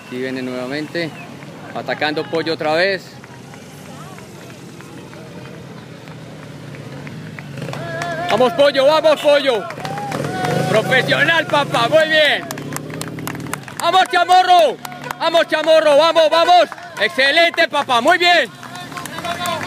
Aquí viene nuevamente, atacando Pollo otra vez. ¡Vamos, Pollo! ¡Vamos, Pollo! ¡Profesional, papá! ¡Muy bien! ¡Vamos, Chamorro! ¡Vamos, Chamorro! ¡Vamos, vamos! ¡Excelente, papá! ¡Muy bien!